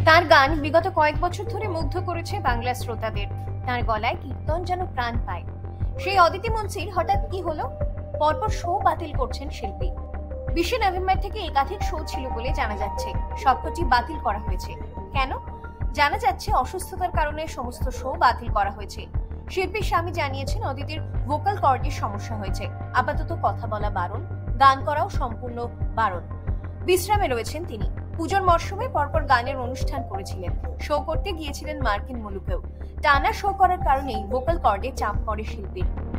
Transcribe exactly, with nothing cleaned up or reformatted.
তার গান বিগত কয়েক বছর ধরে মুগ্ধ করেছে বাংলা শ্রোতাদের। তার গলায় কীর্তন যেন প্রাণ পায়। সেই অদিতি মুন্সির হঠাৎ কি হলো? পরপর শো বাতিল করছেন শিল্পী। বিশে নভেম্বর থেকে একাধিক শো ছিল বলে জানা যাচ্ছে, সবকটি বাতিল করা হয়েছে। কেন? জানা যাচ্ছে অসুস্থতার কারণে সমস্ত শো বাতিল করা হয়েছে। শিল্পীর স্বামী জানিয়েছেন অদিতির ভোকাল কর্ডের সমস্যা হয়েছে। আপাতত কথা বলা বারণ, গান করাও সম্পূর্ণ বারণ। বিশ্রামে রয়েছেন তিনি। পুজোর মরশুমে পরপর গানের অনুষ্ঠান করেছিলেন। শো করতে গিয়েছিলেন মার্কিন মুলুকেও। টানা শো করার কারণেই ভোকাল কর্ডে চাপ পড়ে শিল্পীর।